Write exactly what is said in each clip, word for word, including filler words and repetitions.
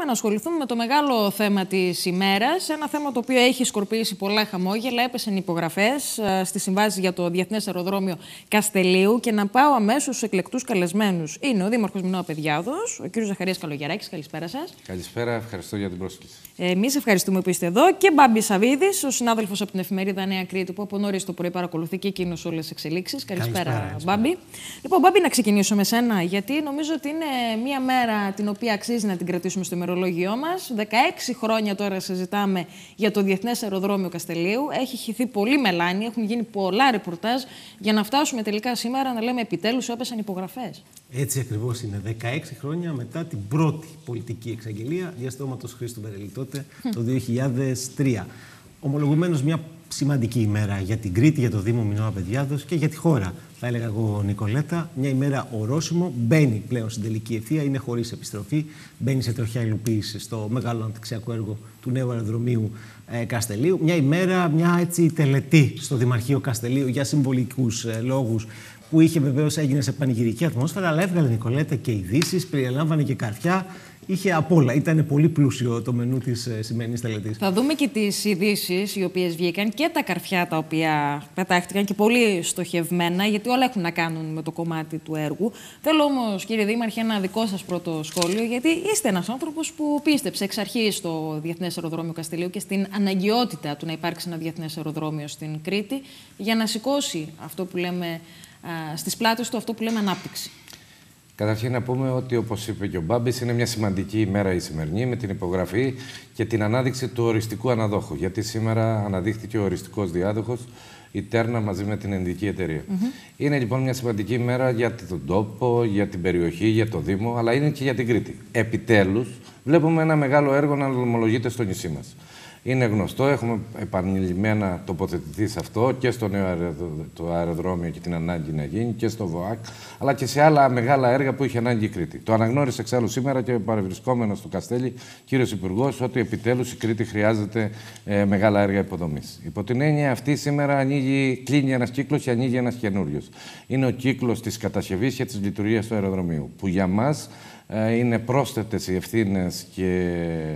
πάμε να ασχοληθούμε με το μεγάλο θέμα της ημέρας. Ένα θέμα το οποίο έχει σκορπίσει πολλά χαμόγελα. Έπεσαν υπογραφές στις συμβάσεις για το Διεθνές Αεροδρόμιο Καστελείου. Και να πάω αμέσως στους εκλεκτούς καλεσμένους. Είναι ο Δήμαρχος Μινώα Παιδιάδος, ο κ. Ζαχαρίας Καλογεράκης. Καλησπέρα σας. Καλησπέρα, ευχαριστώ για την πρόσκληση. Εμείς ευχαριστούμε που είστε εδώ. Και Μπάμπης Σαββίδης, ο συνάδελφος από την εφημερίδα Νέα Κρήτη, που από νωρίς το πρωί παρακολουθεί και εκείνος όλες τις εξελίξεις. Καλησπέρα, καλησπέρα Μπάμπη. Λοιπόν, Μπάμπη, να ξεκινήσω με σένα, γιατί νομίζω ότι είναι μια μέρα την οποία αξίζει να την κρατήσουμε στο ημερολόγιό μας. δεκαέξι χρόνια τώρα συζητάμε για το Διεθνές Αεροδρόμιο Καστελείου. Έχει χυθεί πολύ μελάνη, έχουν γίνει πολλά ρεπορτάζ για να φτάσουμε τελικά σήμερα να λέμε επιτέλους έπεσαν υπογραφές. Έτσι ακριβώς είναι. δεκαέξι χρόνια μετά την πρώτη πολιτική εξαγγελία διαστόματος Χρήστου Βερελή τότε, το δύο χιλιάδες τρία. Ομολογουμένως μια σημαντική ημέρα για την Κρήτη, για το Δήμο Μινώα Παιδιάδος και για τη χώρα. Θα έλεγα εγώ, Νικολέτα, μια ημέρα ορόσημο, μπαίνει πλέον στην τελική ευθεία, είναι χωρίς επιστροφή, μπαίνει σε τροχιά υλοποίηση στο μεγάλο αναπτυξιακό έργο του νέου αεροδρομίου ε, Καστελείου. Μια ημέρα, μια έτσι τελετή στο Δημαρχείο Καστελείου για συμβολικούς ε, λόγους, που είχε βεβαίως έγινε σε πανηγυρική ατμόσφαιρα, αλλά έβγαλε, Νικολέτα, και ειδήσεις, περιλάμβανε και καρφιά. Είχε απ' όλα. Ήταν πολύ πλούσιο το μενού της ε, σημερινής τελετής. Θα δούμε και τις ειδήσεις οι οποίες βγήκαν και τα καρφιά τα οποία πετάχτηκαν και πολύ στοχευμένα, γιατί όλα έχουν να κάνουν με το κομμάτι του έργου. Θέλω όμως, κύριε Δήμαρχε, ένα δικό σας πρώτο σχόλιο, γιατί είστε ένας άνθρωπος που πίστεψε εξ αρχής στο Διεθνές Αεροδρόμιο Καστελείου και στην αναγκαιότητα του να υπάρξει ένα διεθνές αεροδρόμιο στην Κρήτη για να σηκώσει αυτό που λέμε α, στις πλάτες του, αυτό που λέμε ανάπτυξη. Καταρχήν να πούμε ότι, όπως είπε και ο Μπάμπης, είναι μια σημαντική ημέρα η σημερινή με την υπογραφή και την ανάδειξη του οριστικού αναδόχου. Γιατί σήμερα αναδείχθηκε ο οριστικός διάδοχος, η Τέρνα, μαζί με την ενδική εταιρεία. Mm-hmm. Είναι λοιπόν μια σημαντική ημέρα για τον τόπο, για την περιοχή, για το Δήμο, αλλά είναι και για την Κρήτη. Επιτέλους, βλέπουμε ένα μεγάλο έργο να ομολογείται στο νησί μας. Είναι γνωστό, έχουμε επανειλημμένα τοποθετηθεί σε αυτό και στο νέο το αεροδρόμιο και την ανάγκη να γίνει και στο ΒΟΑΚ, αλλά και σε άλλα μεγάλα έργα που είχε ανάγκη η Κρήτη. Το αναγνώρισε εξάλλου σήμερα και παρευρισκόμενος στο Καστέλι, κύριος Υπουργός, ότι επιτέλους η Κρήτη χρειάζεται ε, μεγάλα έργα υποδομής. Υπό την έννοια αυτή, σήμερα ανοίγει, κλείνει ένας κύκλος και ανοίγει ένας καινούριος. Είναι ο κύκλος της κατασκευής και της λειτουργίας του αεροδρομίου, που για μας ε, είναι πρόσθετες οι ευθύνες και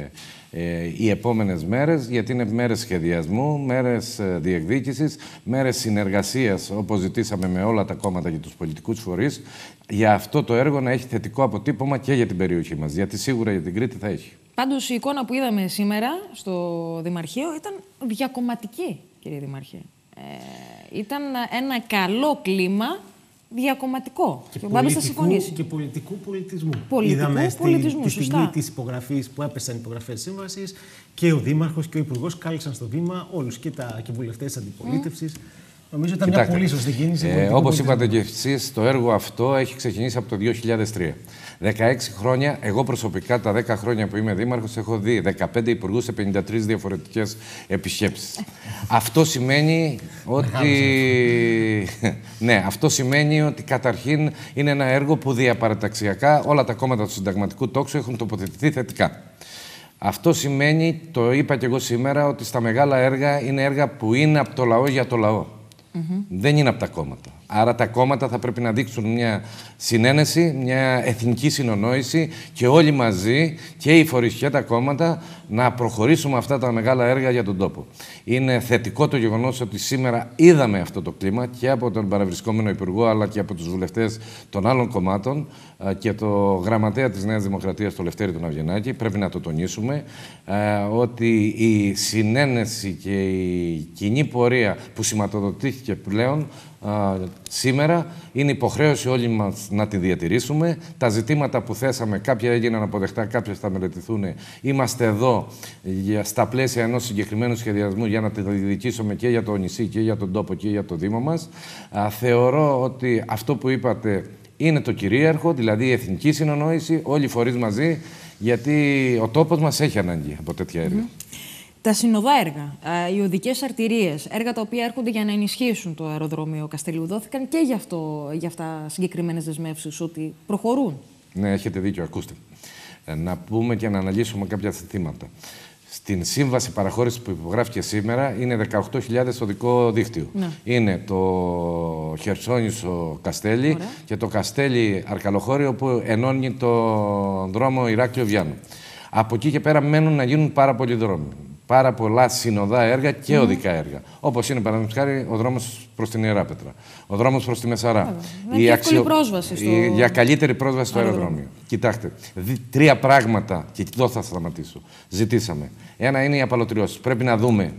Ε, οι επόμενες μέρες, γιατί είναι μέρες σχεδιασμού, μέρες ε, διεκδίκησης, μέρες συνεργασίας, όπως ζητήσαμε με όλα τα κόμματα και τους πολιτικούς φορείς, για αυτό το έργο να έχει θετικό αποτύπωμα και για την περιοχή μας, γιατί σίγουρα για την Κρήτη θα έχει. Πάντως η εικόνα που είδαμε σήμερα στο Δημαρχείο ήταν διακομματική, κύριε Δήμαρχε. Ε, ήταν ένα καλό κλίμα διακομματικό. Και, και, πολιτικού, και πολιτικού πολιτισμού. Πολιτικού Είδαμε πολιτισμού, στη, τη στιγμή της υπογραφής που έπεσαν υπογραφές σύμβασης και ο Δήμαρχος και ο Υπουργός κάλεσαν στο βήμα όλους και, τα, και βουλευτές της αντιπολίτευσης. Mm. Νομίζω ότι ήταν μια πολύ σωστή κίνηση. Ε, όπως είπατε και εσείς, το έργο αυτό έχει ξεκινήσει από το δύο χιλιάδες τρία. δεκαέξι χρόνια, εγώ προσωπικά τα δέκα χρόνια που είμαι δήμαρχος, έχω δει δεκαπέντε υπουργούς σε πενήντα τρεις διαφορετικές επισκέψεις. Αυτό σημαίνει ότι... ναι, αυτό σημαίνει ότι καταρχήν είναι ένα έργο που διαπαραταξιακά όλα τα κόμματα του συνταγματικού τόξου έχουν τοποθετηθεί θετικά. Αυτό σημαίνει, το είπα και εγώ σήμερα, ότι στα μεγάλα έργα είναι έργα που είναι από το λαό για το λαό. Mm-hmm. Δεν είναι από τα κόμματα. Άρα τα κόμματα θα πρέπει να δείξουν μια συνένεση, μια εθνική συνονόηση και όλοι μαζί, και οι φορείς και τα κόμματα, να προχωρήσουμε αυτά τα μεγάλα έργα για τον τόπο. Είναι θετικό το γεγονός ότι σήμερα είδαμε αυτό το κλίμα και από τον παρευρισκόμενο Υπουργό, αλλά και από τους βουλευτές των άλλων κομμάτων και το γραμματέα της Νέας Δημοκρατίας, το Λευτέρη τον Αυγενάκη. Πρέπει να το τονίσουμε ότι η συνένεση και η κοινή πορεία που σηματοδοτήθηκε πλέον Α, σήμερα είναι υποχρέωση όλοι μας να τη διατηρήσουμε. Τα ζητήματα που θέσαμε, κάποια έγιναν αποδεκτά, κάποια θα μελετηθούν. Είμαστε εδώ για, στα πλαίσια ενός συγκεκριμένου σχεδιασμού για να τη διοικήσουμε και για το νησί και για τον τόπο και για το Δήμο μας. Α, θεωρώ ότι αυτό που είπατε είναι το κυρίαρχο, δηλαδή η εθνική συνονόηση, όλοι οι φορείς μαζί, γιατί ο τόπος μας έχει ανάγκη από τέτοια έργα. Mm-hmm. Τα συνοδά έργα, οι οδικές αρτηρίες, έργα τα οποία έρχονται για να ενισχύσουν το αεροδρόμιο Καστελείου, δόθηκαν και γι' αυτό, για αυτά συγκεκριμένες δεσμεύσεις, ότι προχωρούν. Ναι, έχετε δίκιο, ακούστε. Να πούμε και να αναλύσουμε κάποια ζητήματα. Στην σύμβαση παραχώρησης που υπογράφηκε σήμερα είναι δεκαοκτώ χιλιάδες οδικό δίκτυο. Ναι. Είναι το Χερσόνησο Καστέλι. Ωραία. Και το Καστέλι Αρκαλοχώριο που ενώνει τον δρόμο Ηράκλειο Βιάνου. Από εκεί και πέρα μένουν να γίνουν πάρα πολλοί δρόμοι. Πάρα πολλά συνοδά έργα και mm. οδικά έργα. Όπως είναι, παραδείγματος χάρη, ο δρόμος προς την Ιεράπετρα, ο δρόμος προς τη Μεσαρά. Yeah, η αξιο... πρόσβαση στο... η... Για καλύτερη πρόσβαση στο αεροδρόμιο. Κοιτάξτε, δι... τρία πράγματα, και εδώ θα σταματήσω, ζητήσαμε. Ένα είναι οι απαλωτριώσεις. Πρέπει να δούμε,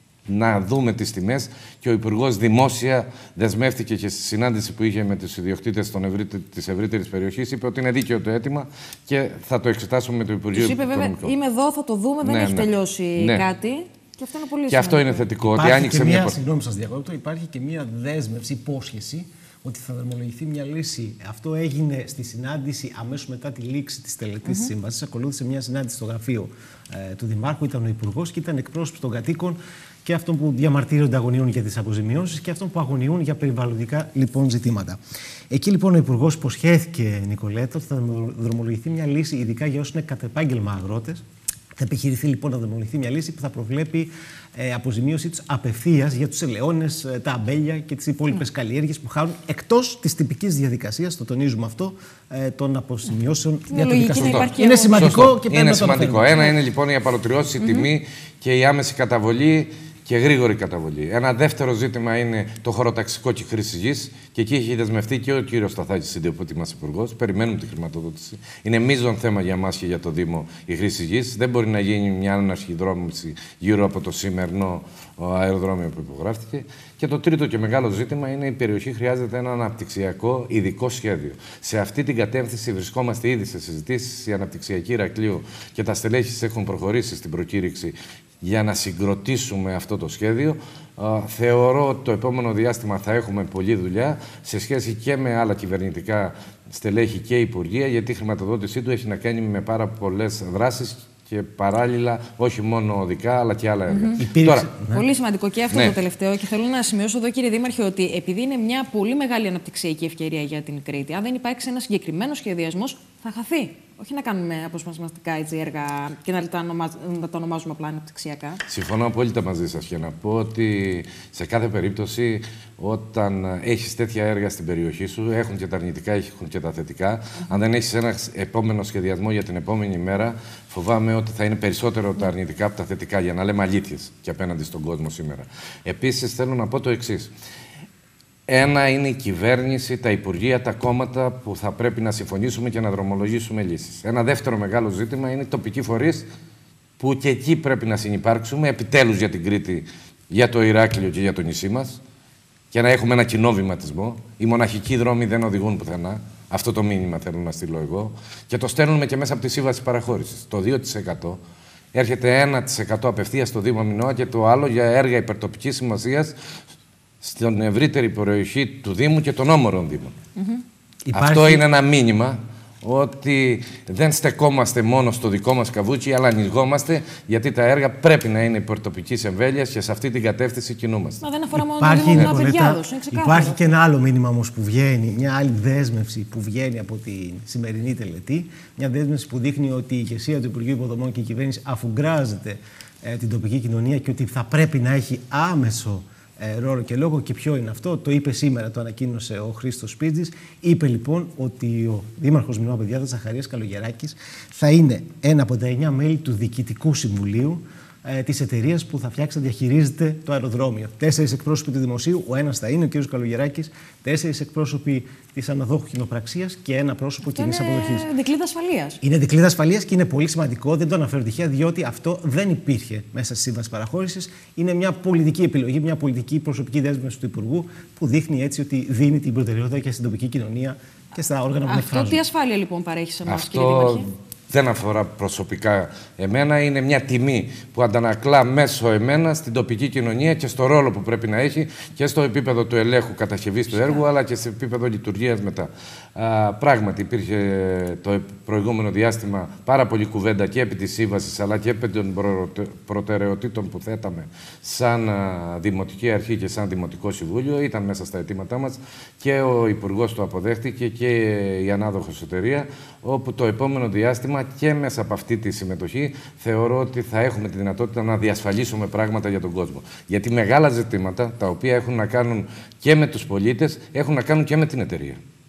να δούμε τις τιμές και ο Υπουργός δημόσια δεσμεύτηκε και στη συνάντηση που είχε με τους ιδιοκτήτες ευρύτε... της ευρύτερης περιοχής. Είπε ότι είναι δίκαιο το αίτημα και θα το εξετάσουμε με το Υπουργείο Οικονομικών. Είπε βέβαια, είμαι εδώ, θα το δούμε, δεν ναι, έχει ναι. τελειώσει ναι. κάτι. Και αυτό είναι πολύ και σημαντικό. αυτό είναι θετικό. Υπάρχει ότι άνοιξε και μια, μια... Συγγνώμη, σας διακόπτω. Υπάρχει και μια δέσμευση, υπόσχεση ότι θα δρομολογηθεί μια λύση. Αυτό έγινε στη συνάντηση αμέσως μετά τη λήξη της τελετής mm-hmm. της σύμβασης. Ακολούθησε μια συνάντηση στο γραφείο ε, του Δημάρχου. Ήταν ο Υπουργός και ήταν εκπρόσωπος των κατοίκων και αυτών που διαμαρτύρονται, αγωνιούν για τις αποζημιώσεις και αυτών που αγωνιούν για περιβαλλοντικά λοιπόν ζητήματα. Εκεί λοιπόν ο Υπουργός υποσχέθηκε, Νικολέτα, ότι θα δρομολογηθεί μια λύση, ειδικά για όσους είναι κατ' επάγγελμα αγρότες. Θα επιχειρηθεί λοιπόν να δρομολογηθεί μια λύση που θα προβλέπει ε, αποζημίωσή τους απευθείας για τους ελαιώνες, ε, τα αμπέλια και τις υπόλοιπες mm. καλλιέργειες που χάνουν εκτός της τυπικής διαδικασίας, το τονίζουμε αυτό, ε, των αποζημιώσεων mm. για το δικαστήριο. Είναι σημαντικό Σωστό. και πρέπει είναι να το σημαντικό. αναφέρουμε. Ένα είναι λοιπόν η απαλωτριώση, η mm-hmm. τιμή και η άμεση καταβολή και γρήγορη καταβολή. Ένα δεύτερο ζήτημα είναι το χωροταξικό και χρήση γης. Και εκεί έχει δεσμευτεί και ο κύριος Σταθάκης, συντεπούτη μας υπουργός. Περιμένουμε τη χρηματοδότηση. Είναι μείζον θέμα για μας και για το Δήμο η χρήση γης. Δεν μπορεί να γίνει μια άναρχη δρόμηση γύρω από το σημερινό αεροδρόμιο που υπογράφτηκε. Και το τρίτο και μεγάλο ζήτημα είναι η περιοχή χρειάζεται ένα αναπτυξιακό ειδικό σχέδιο. Σε αυτή την κατεύθυνση βρισκόμαστε ήδη σε συζητήσεις. Η αναπτυξιακή Ηρακλείου και τα στελέχη έχουν προχωρήσει στην προκήρυξη για να συγκροτήσουμε αυτό το σχέδιο. Uh, θεωρώ ότι το επόμενο διάστημα θα έχουμε πολλή δουλειά σε σχέση και με άλλα κυβερνητικά στελέχη και υπουργεία, γιατί η χρηματοδότησή του έχει να κάνει με πάρα πολλές δράσεις και παράλληλα όχι μόνο οδικά αλλά και άλλα έργα. Mm-hmm. Τώρα, ναι. Πολύ σημαντικό και αυτό ναι. το τελευταίο. Και θέλω να σημειώσω εδώ, κύριε Δήμαρχε, ότι επειδή είναι μια πολύ μεγάλη αναπτυξιακή ευκαιρία για την Κρήτη, αν δεν υπάρξει ένα συγκεκριμένο σχεδιασμός, θα χαθεί. Όχι να κάνουμε αποσπασματικά έτσι έργα και να τα, ονομάζ, να τα ονομάζουμε απλά αναπτυξιακά. Συμφωνώ απόλυτα μαζί σας και να πω ότι σε κάθε περίπτωση όταν έχεις τέτοια έργα στην περιοχή σου, έχουν και τα αρνητικά, έχουν και τα θετικά. Mm-hmm. Αν δεν έχεις ένα επόμενο σχεδιασμό για την επόμενη μέρα, φοβάμαι ότι θα είναι περισσότερο τα αρνητικά από τα θετικά, για να λέμε αλήθειες και απέναντι στον κόσμο σήμερα. Επίσης, θέλω να πω το εξής. Ένα είναι η κυβέρνηση, τα υπουργεία, τα κόμματα που θα πρέπει να συμφωνήσουμε και να δρομολογήσουμε λύσεις. Ένα δεύτερο μεγάλο ζήτημα είναι οι τοπικοί φορείς που και εκεί πρέπει να συνυπάρξουμε επιτέλους για την Κρήτη, για το Ηράκλειο και για το νησί μας και να έχουμε ένα κοινό βηματισμό. Οι μοναχικοί δρόμοι δεν οδηγούν πουθενά. Αυτό το μήνυμα θέλω να στείλω εγώ. Και το στέλνουμε και μέσα από τη σύμβαση παραχώρησης. Το δύο τοις εκατό έρχεται ένα τοις εκατό απευθείας στο Δήμο Μινώα και το άλλο για έργα υπερτοπικής σημασίας στην ευρύτερη περιοχή του Δήμου και των όμορων Δήμων. Mm-hmm. Αυτό Υπάρχει... είναι ένα μήνυμα ότι δεν στεκόμαστε μόνο στο δικό μας καβούτσι, αλλά ανοιγόμαστε, γιατί τα έργα πρέπει να είναι υπερτοπικής εμβέλειας και σε αυτή την κατεύθυνση κινούμαστε. Μα δεν αφορά μόνο το Δήμο Ναυπηγιάδος, είναι ξεκάθαρο. Υπάρχει και ένα άλλο μήνυμα όμως που βγαίνει, μια άλλη δέσμευση που βγαίνει από τη σημερινή τελετή, μια δέσμευση που δείχνει ότι η ηγεσία του Υπουργείου Υποδομών και η κυβέρνηση αφουγκράζεται ε, την τοπική κοινωνία και ότι θα πρέπει να έχει άμεσο ρόλο και λόγο. Και ποιο είναι αυτό? Το είπε σήμερα, το ανακοίνωσε ο Χρήστος Σπίτζης. Είπε λοιπόν ότι ο Δήμαρχος Μινώα Παιδιάδας, Ζαχαρίας Καλογεράκης, θα είναι ένα από τα εννιά μέλη του Διοικητικού Συμβουλίου ε, της εταιρείας που θα φτιάξει να διαχειρίζεται το αεροδρόμιο. Τέσσερις εκπρόσωποι του Δημοσίου, ο ένας θα είναι ο κ. Καλογεράκης, τέσσερις εκπρόσωποι της αναδόχου κοινοπραξίας και ένα πρόσωπο κοινής αποδοχής. Είναι δικλείδα ασφαλείας. Είναι δικλείδα ασφαλείας και είναι πολύ σημαντικό, δεν το αναφέρω τυχαία, διότι αυτό δεν υπήρχε μέσα στη σύμβαση παραχώρησης. Είναι μια πολιτική επιλογή, μια πολιτική προσωπική δέσμευση του Υπουργού που δείχνει έτσι ότι δίνει την προτεραιότητα και στην τοπική κοινωνία και στα όργανα που εκφράζουν. Αυτό τι ασφάλεια λοιπόν παρέχει σε εμάς, αυτό... κύριε Δήμαρχε? Δεν αφορά προσωπικά εμένα, είναι μια τιμή που αντανακλά μέσω εμένα στην τοπική κοινωνία και στο ρόλο που πρέπει να έχει και στο επίπεδο του ελέγχου κατασκευής του έργου, αλλά και στο επίπεδο λειτουργίας μετά. Α, πράγματι, υπήρχε το προηγούμενο διάστημα πάρα πολλή κουβέντα και επί της σύμβασης, αλλά και επί των προτεραιοτήτων που θέταμε σαν Δημοτική Αρχή και σαν Δημοτικό Συμβούλιο. Ήταν μέσα στα αιτήματά μας και ο Υπουργός το αποδέχτηκε και η ανάδοχος εταιρεία, όπου το επόμενο διάστημα και μέσα από αυτή τη συμμετοχή θεωρώ ότι θα έχουμε τη δυνατότητα να διασφαλίσουμε πράγματα για τον κόσμο. Γιατί μεγάλα ζητήματα, τα οποία έχουν να κάνουν και με τους πολίτες, έχουν να κάνουν και με την εταιρεία.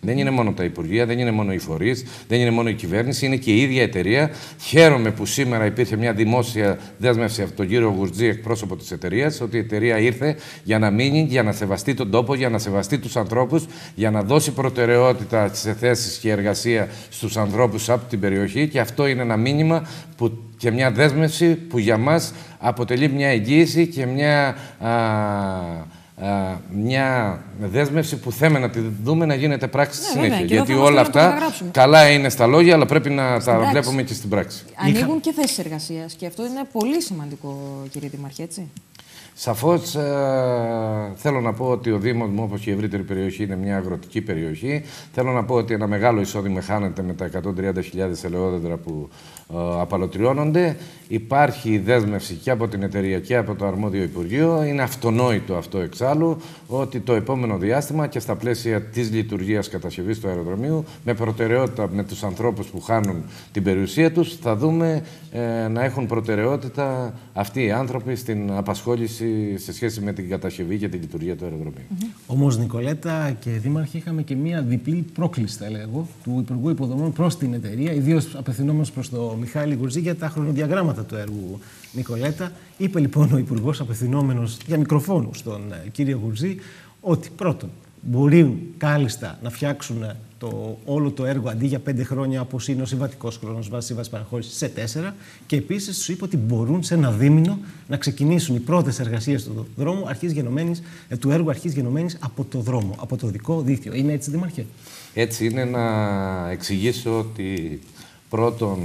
Δεν είναι μόνο τα υπουργεία, δεν είναι μόνο οι φορείς, δεν είναι μόνο η κυβέρνηση, είναι και η ίδια εταιρεία. Χαίρομαι που σήμερα υπήρχε μια δημόσια δέσμευση από τον κύριο Γουρτζή, εκπρόσωπο της εταιρείας, ότι η εταιρεία ήρθε για να μείνει, για να σεβαστεί τον τόπο, για να σεβαστεί τους ανθρώπους, για να δώσει προτεραιότητα σε θέσεις και εργασία στους ανθρώπους από την περιοχή. Και αυτό είναι ένα μήνυμα που, και μια δέσμευση που για μας αποτελεί μια εγγύηση και μια. Α, Uh, μια δέσμευση που θέμε να τη δούμε να γίνεται πράξη στη ναι, συνέχεια. Γιατί όλα αυτά καλά είναι στα λόγια, αλλά πρέπει να στην τα πράξη. βλέπουμε και στην πράξη. Ανοίγουν και θέσεις εργασίας και αυτό είναι πολύ σημαντικό, κύριε Δήμαρχε, έτσι. Σαφώς ε, θέλω να πω ότι ο Δήμος μου, όπως και η ευρύτερη περιοχή, είναι μια αγροτική περιοχή. Θέλω να πω ότι ένα μεγάλο εισόδημα χάνεται με τα εκατόν τριάντα χιλιάδες ελαιόδεντρα που ε, απαλωτριώνονται. Υπάρχει δέσμευση και από την εταιρεία και από το αρμόδιο Υπουργείο. Είναι αυτονόητο αυτό εξάλλου ότι το επόμενο διάστημα και στα πλαίσια της λειτουργίας κατασκευής του αεροδρομίου, με προτεραιότητα με τους ανθρώπους που χάνουν την περιουσία τους, θα δούμε ε, να έχουν προτεραιότητα αυτοί οι άνθρωποι στην απασχόληση σε σχέση με την κατασκευή και τη λειτουργία του αεροδρομίου. Mm-hmm. Όμως, Νικολέτα και Δήμαρχε, είχαμε και μία διπλή πρόκληση, θα λέγω, του Υπουργού Υποδομών προς την εταιρεία, ιδίως απευθυνόμενος προς τον Μιχάλη Γουρτζή για τα χρονοδιαγράμματα του έργου. Νικολέτα, είπε λοιπόν ο Υπουργός, απευθυνόμενος για μικροφόνου στον κύριο Γουρτζή, ότι πρώτον, μπορεί κάλλιστα να φτιάξουν το, όλο το έργο αντί για πέντε χρόνια, όπως είναι ο συμβατικός χρόνος βάσει σύμβασης παραχώρησης, σε τέσσερα. Και επίσης τους είπε ότι μπορούν σε ένα δίμηνο να ξεκινήσουν οι πρώτες εργασίες του δρόμου αρχής γενομένης, του έργου αρχής γενομένης από το δρόμο, από το δικό δίκτυο. Είναι έτσι, Δήμαρχε? Έτσι είναι. Να εξηγήσω ότι πρώτον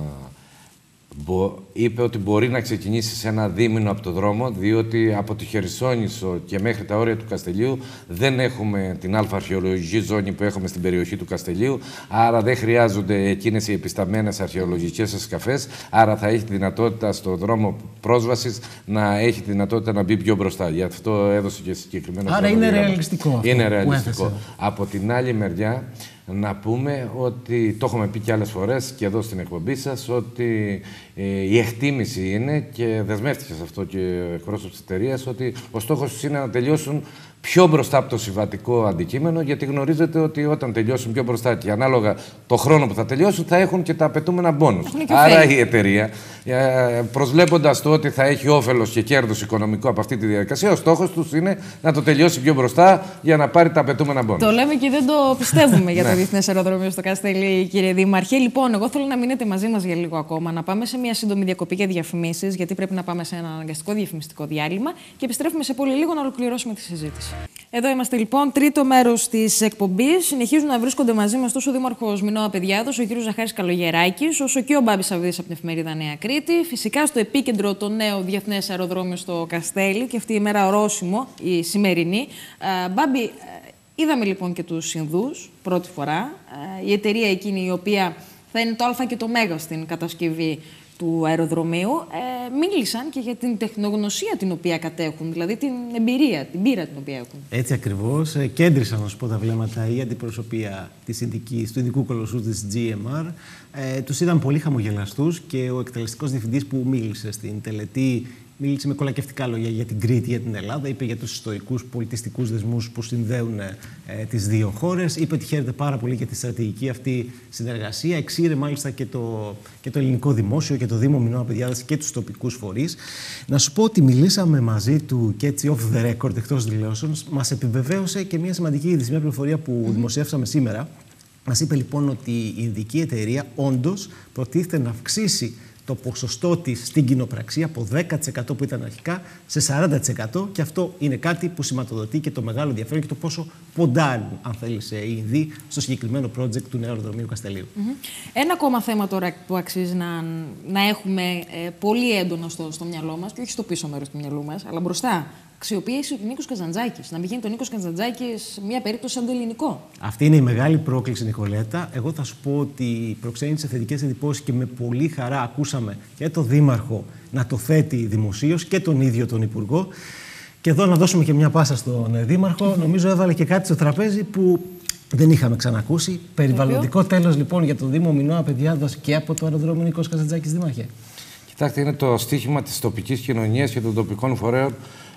είπε ότι μπορεί να ξεκινήσει σε ένα δίμηνο από το δρόμο, διότι από τη Χερσόνησο και μέχρι τα όρια του Καστελείου δεν έχουμε την αλφα-αρχαιολογική ζώνη που έχουμε στην περιοχή του Καστελείου, άρα δεν χρειάζονται εκείνες οι επισταμμένες αρχαιολογικές εσκαφές, άρα θα έχει τη δυνατότητα στο δρόμο πρόσβασης να έχει τη δυνατότητα να μπει πιο μπροστά. Γι' αυτό έδωσε και συγκεκριμένο. Άρα είναι ρεαλιστικό αυτό. Είναι ρεαλιστικό. Από την άλλη μεριά, να πούμε ότι, το έχουμε πει και άλλες φορές και εδώ στην εκπομπή σας, ότι ε, η εκτίμηση είναι, και δεσμεύτηκε σε αυτό και ο εκπρόσωπος της εταιρείας, ότι ο στόχος τους είναι να τελειώσουν πιο μπροστά από το συμβατικό αντικείμενο, γιατί γνωρίζετε ότι όταν τελειώσουν πιο μπροστά και ανάλογα το χρόνο που θα τελειώσουν, θα έχουν και τα απαιτούμενα μπόνους. Άρα η εταιρεία, προσβλέποντας το ότι θα έχει όφελος και κέρδος οικονομικό από αυτή τη διαδικασία, ο στόχος τους είναι να το τελειώσει πιο μπροστά για να πάρει τα απαιτούμενα μπόνους. Το λέμε και δεν το πιστεύουμε για το Διεθνές Αεροδρόμιο στο Καστέλι, κύριε Δήμαρχε. Λοιπόν, εγώ θέλω να μείνετε μαζί μας για λίγο ακόμα, να πάμε σε μια σύντομη διακοπή για διαφημίσεις, γιατί πρέπει να πάμε σε ένα αναγκαστικό διαφημιστικό διάλειμμα και επιστρέφουμε σε πολύ λίγο να ολοκληρώσουμε τη συζήτηση. Εδώ είμαστε λοιπόν, τρίτο μέρος της εκπομπής. Συνεχίζουν να βρίσκονται μαζί μας τόσο ο Δήμαρχος Μινώα Παιδιάδος, ο κύριος Ζαχάρης Καλογεράκης, όσο και ο Μπάμπης Σαββίδης από την εφημερίδα Νέα Κρήτη. Φυσικά στο επίκεντρο το νέο Διεθνές Αεροδρόμιο στο Καστέλι και αυτή η μέρα ορόσημο, η σημερινή. Uh, Μπάμπη, είδαμε λοιπόν και τους Ινδούς πρώτη φορά. Uh, η εταιρεία εκείνη η οποία θα είναι το Α και το Μέγα στην κατασκευή του αεροδρομίου, ε, μίλησαν και για την τεχνογνωσία την οποία κατέχουν, δηλαδή την εμπειρία, την πείρα την οποία έχουν. Έτσι ακριβώς. Ε, κέντρισαν, να σου πω, τα βλέμματα η αντιπροσωπεία της Ινδικής, του Ινδικού κολοσσού της τζι εμ αρ. Ε, τους είδαν πολύ χαμογελαστούς και ο εκτελεστικός διευθυντής που μίλησε στην τελετή μίλησε με κολακευτικά λόγια για την Κρήτη, για την Ελλάδα. Είπε για τους ιστορικούς πολιτιστικούς δεσμούς που συνδέουν ε, τις δύο χώρες. Είπε ότι χαίρεται πάρα πολύ για τη στρατηγική αυτή συνεργασία. Εξήρε μάλιστα και το, και το ελληνικό δημόσιο και το Δήμο Μινώα Παιδιάδας και τους τοπικούς φορείς. Να σου πω ότι μιλήσαμε μαζί του και έτσι off the record, εκτός δηλώσεων. Μας επιβεβαίωσε και μια σημαντική είδηση, μια πληροφορία που mm-hmm. δημοσιεύσαμε σήμερα. Μας είπε λοιπόν ότι η Ινδική εταιρεία όντως προτίθεται να αυξήσει το ποσοστό της στην κοινοπραξία από δέκα τοις εκατό που ήταν αρχικά σε σαράντα τοις εκατό, και αυτό είναι κάτι που σηματοδοτεί και το μεγάλο ενδιαφέρον και το πόσο ποντάρουν, αν θέλεις, οι Ινδοί στο συγκεκριμένο project του νέου αεροδρομίου Καστελείου. Mm-hmm. Ένα ακόμα θέμα τώρα που αξίζει να, να έχουμε ε, πολύ έντονο στο, στο μυαλό μας, και όχι στο πίσω μέρος του μυαλού μας, αλλά μπροστά. Αξιοποίηση του Νίκος Καζαντζάκης. Να μην γίνει τον Νίκος Καζαντζάκης μια περίπτωση σαν το ελληνικό. Αυτή είναι η μεγάλη πρόκληση, Νικολέτα. Εγώ θα σου πω ότι προξένησε θετικές εντυπώσεις και με πολύ χαρά ακούσαμε και τον Δήμαρχο να το θέτει δημοσίως και τον ίδιο τον Υπουργό. Και εδώ να δώσουμε και μια πάσα στον Δήμαρχο. Νομίζω έβαλε και κάτι στο τραπέζι που δεν είχαμε ξανακούσει. Περιβαλλοντικό τέλος λοιπόν για τον Δήμο Μινώα Παιδιάδος και από το αεροδρόμιο Νίκος Καζαντζάκης, Δήμαρχε. Κοιτάξτε, είναι το στίχημα της τοπικής κοινωνίας και των τοπικών φορέων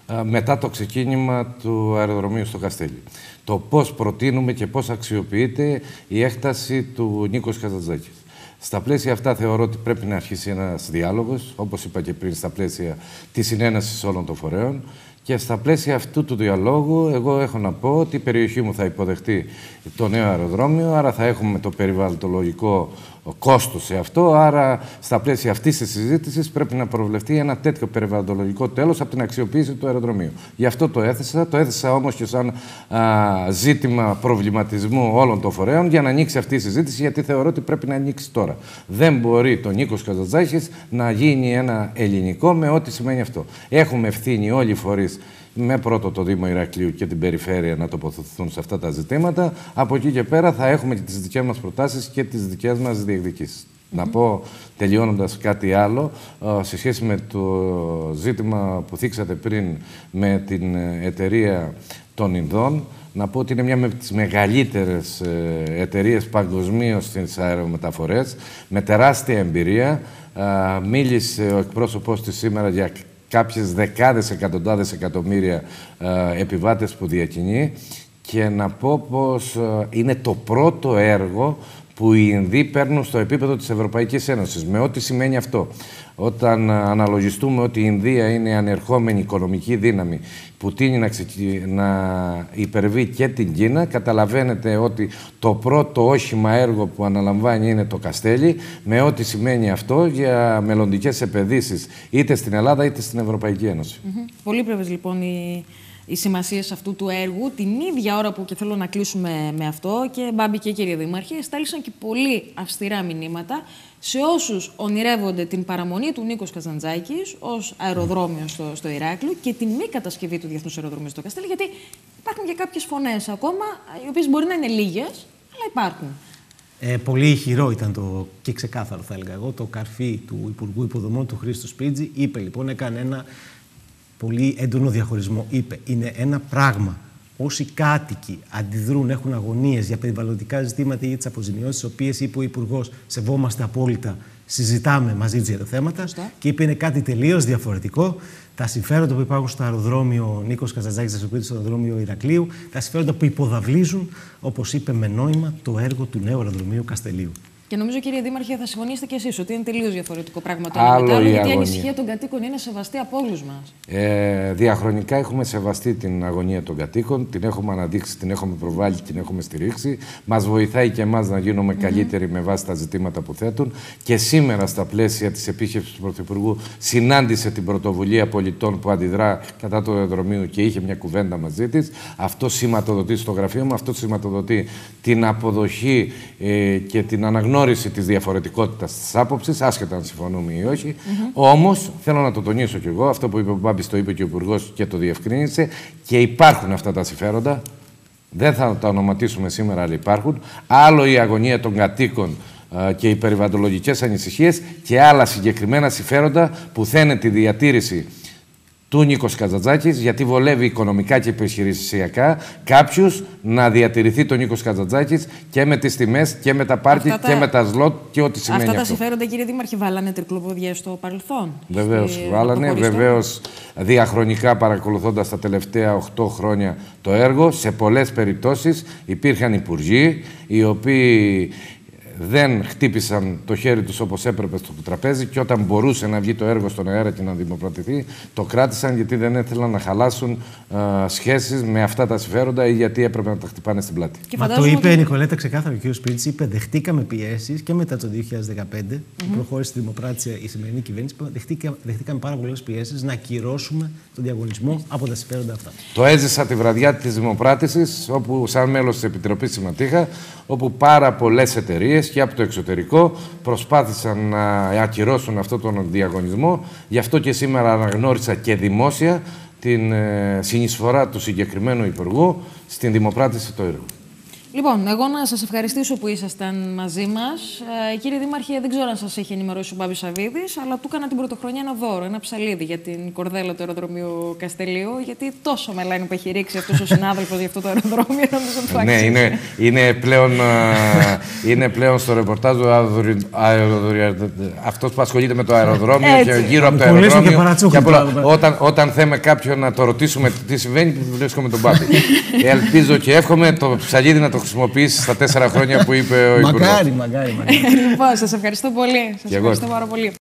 μετά το ξεκίνημα του αεροδρομίου στο Καστέλι. Το πώς προτείνουμε και πώς αξιοποιείται η έκταση του Νίκος Καζαντζάκης. Στα πλαίσια αυτά θεωρώ ότι πρέπει να αρχίσει ένας διάλογος, όπως είπα και πριν, στα πλαίσια της συνένεσης όλων των φορέων. Και στα πλαίσια αυτού του διαλόγου, εγώ έχω να πω ότι η περιοχή μου θα υποδεχτεί το νέο αεροδρόμιο, άρα θα έχουμε το περιβαλλοντολογικό κόστος σε αυτό. Άρα, στα πλαίσια αυτής της συζήτησης, πρέπει να προβλεφτεί ένα τέτοιο περιβαλλοντολογικό τέλος από την αξιοποίηση του αεροδρομίου. Γι' αυτό το έθεσα. Το έθεσα όμως και σαν α, ζήτημα προβληματισμού όλων των φορέων για να ανοίξει αυτή η συζήτηση, γιατί θεωρώ ότι πρέπει να ανοίξει τώρα. Δεν μπορεί το Νίκος Καζαντζάκης να γίνει ένα ελληνικό με ό,τι σημαίνει αυτό. Έχουμε ευθύνη όλοι οι φορείς, με πρώτο το Δήμο Ηρακλείου και την περιφέρεια, να τοποθετηθούν σε αυτά τα ζητήματα. Από εκεί και πέρα θα έχουμε και τις δικές μας προτάσεις και τις δικές μας διεκδικήσεις. Mm-hmm. Να πω, τελειώνοντας, κάτι άλλο, σε σχέση με το ζήτημα που θίξατε πριν με την εταιρεία των Ινδών, να πω ότι είναι μια από τις μεγαλύτερες εταιρείες παγκοσμίως στις αερομεταφορές, με τεράστια εμπειρία. Μίλησε ο εκπρόσωπός της σήμερα για κάποιες δεκάδες εκατοντάδες εκατομμύρια ε, επιβάτες που διακινεί, και να πω πως ε, είναι το πρώτο έργο που οι Ινδοί παίρνουν στο επίπεδο της Ευρωπαϊκής Ένωσης. Με ό,τι σημαίνει αυτό. Όταν αναλογιστούμε ότι η Ινδία είναι ανερχόμενη οικονομική δύναμη που τείνει να, ξεκι... να υπερβεί και την Κίνα, καταλαβαίνετε ότι το πρώτο όχημα έργο που αναλαμβάνει είναι το Καστέλι, με ό,τι σημαίνει αυτό για μελλοντικές επενδύσεις είτε στην Ελλάδα είτε στην Ευρωπαϊκή Ένωση. Mm-hmm. Πολύπλευρες λοιπόν οι, οι σημασίες αυτού του έργου. Την ίδια ώρα που, και θέλω να κλείσουμε με αυτό, και Μπάμπη και κύριε Δήμαρχε, στάλησαν και πολύ αυστηρά μηνύματα σε όσους ονειρεύονται την παραμονή του Νίκος Καζαντζάκης ως αεροδρόμιο στο, στο Ηράκλειο και την μη κατασκευή του Διεθνούς Αεροδρομίου στο Καστέλι, γιατί υπάρχουν και κάποιες φωνές ακόμα, οι οποίες μπορεί να είναι λίγες, αλλά υπάρχουν. Ε, πολύ ηχηρό ήταν το, και ξεκάθαρο θα έλεγα εγώ, το καρφί του Υπουργού Υποδομών του Χρήστου Σπρίτζη. Είπε λοιπόν, έκανε ένα πολύ έντονο διαχωρισμό. Είπε, είναι ένα πράγμα. Όσοι κάτοικοι αντιδρούν, έχουν αγωνίες για περιβαλλοντικά ζητήματα ή για τις αποζημιώσεις, τις οποίες είπε ο Υπουργός, σεβόμαστε απόλυτα, συζητάμε μαζί τους για τα θέματα. Σωστά. Και είπε, είναι κάτι τελείως διαφορετικό. Τα συμφέροντα που υπάρχουν στο αεροδρόμιο Νίκος Καζαντζάκης, στο αεροδρόμιο Ηρακλείου, τα συμφέροντα που υποδαβλίζουν, όπως είπε με νόημα, το έργο του νέου αεροδρομίου Καστελίου. Και νομίζω, κύριε Δήμαρχε, θα συμφωνήσετε κι εσείς ότι είναι τελείως διαφορετικό πράγμα το ένα με το άλλο, γιατί η ανησυχία των κατοίκων είναι σεβαστή από όλους μας. Ε, διαχρονικά έχουμε σεβαστεί την αγωνία των κατοίκων, την έχουμε αναδείξει, την έχουμε προβάλει, την έχουμε στηρίξει. Μας βοηθάει και εμάς να γίνουμε mm-hmm. καλύτεροι με βάση τα ζητήματα που θέτουν. Και σήμερα, στα πλαίσια της επίσκεψης του Πρωθυπουργού, συνάντησε την πρωτοβουλία πολιτών που αντιδρά κατά του αεροδρομίου και είχε μια κουβέντα μαζί της. Αυτό σηματοδοτεί στο γραφείο μου, αυτό σηματοδοτεί την αποδοχή ε, και την αναγνώριση της διαφορετικότητας της άποψης, άσχετα αν συμφωνούμε ή όχι. Mm-hmm. Όμως, θέλω να το τονίσω κι εγώ, αυτό που είπε ο Μπάμπης το είπε και ο Υπουργός και το διευκρίνησε, και υπάρχουν αυτά τα συμφέροντα. Δεν θα τα ονοματίσουμε σήμερα, αλλά υπάρχουν. Άλλο η αγωνία των κατοίκων α, και οι περιβαλλοντολογικές ανησυχίες, και άλλα συγκεκριμένα συμφέροντα που θένε τη διατήρηση του Νίκος Καζαντζάκης, γιατί βολεύει οικονομικά και επιχειρησιακά κάποιους να διατηρηθεί το Νίκος Καζαντζάκης και με τις τιμές και με τα πάρκι και με τα σλότ και ό,τι σημαίνει αυτά αυτό. Αυτά τα συμφέροντα, κύριε Δήμαρχε, βάλανε τρικλοποδιά στο παρελθόν. Βεβαίως, στη... βάλανε. Βεβαίως, διαχρονικά παρακολουθώντας τα τελευταία οκτώ χρόνια το έργο, σε πολλές περιπτώσεις υπήρχαν υπουργοί οι οποίοι δεν χτύπησαν το χέρι τους όπως έπρεπε στο τραπέζι, και όταν μπορούσε να βγει το έργο στον αέρα και να δημοπρατηθεί, το κράτησαν, γιατί δεν ήθελαν να χαλάσουν α, σχέσεις με αυτά τα συμφέροντα ή γιατί έπρεπε να τα χτυπάνε στην πλάτη. Μα το είπε η Νικολέτα ξεκάθαρα, ο κ. Σπρίτζης είπε, δεχτήκαμε πιέσεις και μετά το δύο χιλιάδες δεκαπέντε, mm-hmm. που προχώρησε τη δημοπράτηση η σημερινή κυβέρνηση, δεχτήκα, δεχτήκαμε πάρα πολλές πιέσεις να ακυρώσουμε τον διαγωνισμό από τα συμφέροντα αυτά. Το έζησα τη βραδιά της δημοπράτησης, όπου σαν μέλος της Επιτροπής συμμετείχα, όπου πάρα πολλές εταιρείες και από το εξωτερικό προσπάθησαν να ακυρώσουν αυτόν τον διαγωνισμό. Γι' αυτό και σήμερα αναγνώρισα και δημόσια την ε, συνεισφορά του συγκεκριμένου Υπουργού στην δημοπράτηση του έργου. Λοιπόν, εγώ να σας ευχαριστήσω που ήσασταν μαζί μας. Ε, κύριε Δήμαρχε, δεν ξέρω αν σας έχει ενημερώσει ο Μπάμπης Σαββίδης, αλλά του έκανα την πρωτοχρονιά ένα δώρο, ένα ψαλίδι για την κορδέλα του αεροδρομίου Καστελίου, γιατί τόσο μελάνι που έχει ρίξει αυτός ο συνάδελφος για αυτό το αεροδρόμιο, νομίζω ότι του αξίζει. Ναι, είναι, είναι, πλέον, είναι πλέον στο ρεπορτάζ του αυτός που ασχολείται με το αεροδρόμιο Έτσι. και γύρω από το αεροδρόμιο. Και και όταν, όταν θέμε κάποιον να το ρωτήσουμε τι συμβαίνει, βρίσκομαι τον Μπάμπη. Ελπίζω και εύχομαι το ψαλίδι να το χρησιμοποιήσει στα τέσσερα χρόνια που είπε ο Υπουργός. Μακάρι, μακάρι, μακάρι. Λοιπόν, σας ευχαριστώ πολύ. Σας ευχαριστώ πάρα πολύ.